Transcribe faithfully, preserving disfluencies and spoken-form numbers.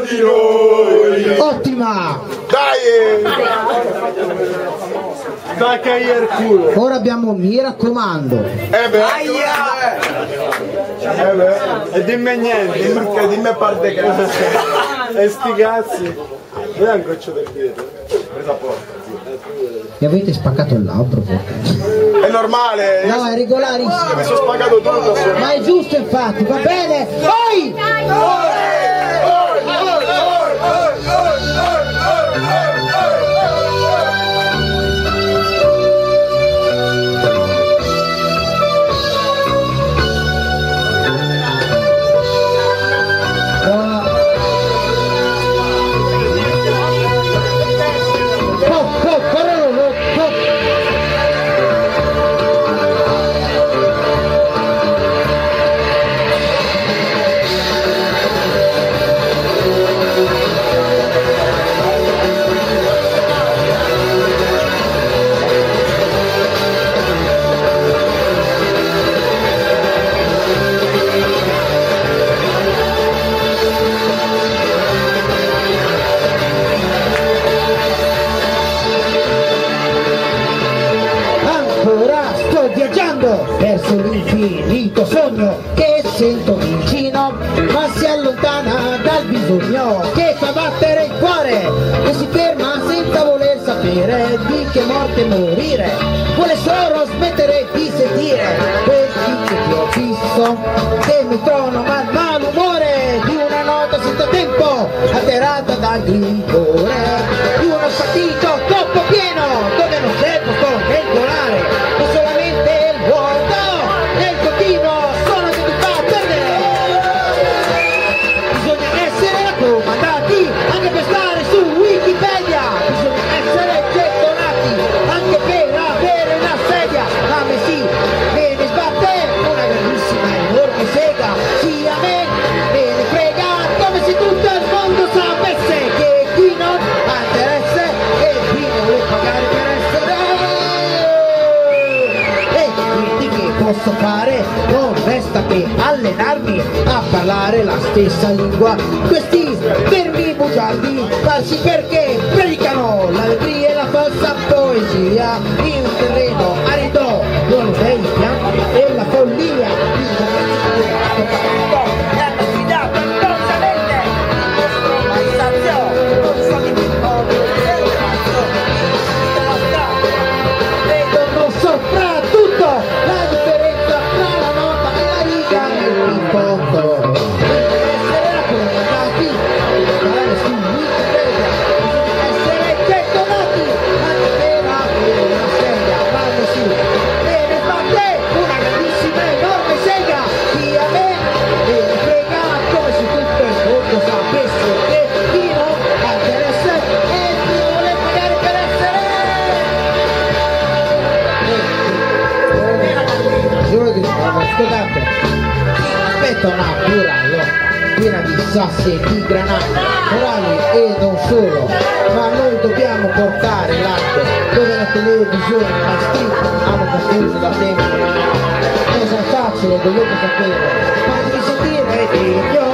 di noi. Ottima! Dai! Dai che hai il culo. Ora abbiamo mi raccomando. Eh beh, eh beh. E dimmi niente. Dimmi, dimmi a parte cazzo. E sti cazzi. Vedi un goccio del piede. Presa a porta. Mi avete spaccato il labbro? Porca. È normale. No, è regolarissimo. Mi sono spaccato tutto. Ma è giusto infatti, va bene? Poi! Verso l'infinito sogno che sento vicino, ma si allontana dal bisogno che fa battere il cuore e si ferma senza voler sapere di che morte morire. Vuole solo smettere di sentire quel picchio che ho fisso che mi trono mal malumore di una nota senza tempo atterrata dal grigore di uno partito troppo pieno dove non c'è posto nel volare, ma solamente il vuoto nel continuo suono che ti fa perdere. Bisogna essere raccomandati anche per stare su Wikipedia, bisogna essere gettonati anche per avere una sedia. A me sì, me ne sbatte una grandissima enorme sega, sì a me me ne frega, come se tutto il mondo sapesse che chi non ha interesse e chi non vuole pagare per essere. E quindi che posso fare? Non resta che allenarmi a parlare la stessa lingua. Questi vermi bugiardi farsi perché predicano l'allegria e la falsa poesia in un terreno arido dove dei pianti e la follia. L'hanno sfidato inconsciamente il nostro messaggio, non so di Vedono soprattutto la differenza tra la nota e la riga nel conto. Essere raccomandati, stare su Wikipedia, essere gettonati anche per avere una sedia, vanno su. Bene fatte, una grandissima enorme sega, chi a me me ne frega, come se tutto il mondo sapesse che chi non ha interesse e chi non vuole pagare per essere. Scusate, aspetta una pura lotta, piena di sassi e di granate, morali e non solo, ma noi dobbiamo portare l'arte dove la televisione ha scritto, hanno confuso da tempo. Cosa facile, dovete sapere, fatemi sentire che io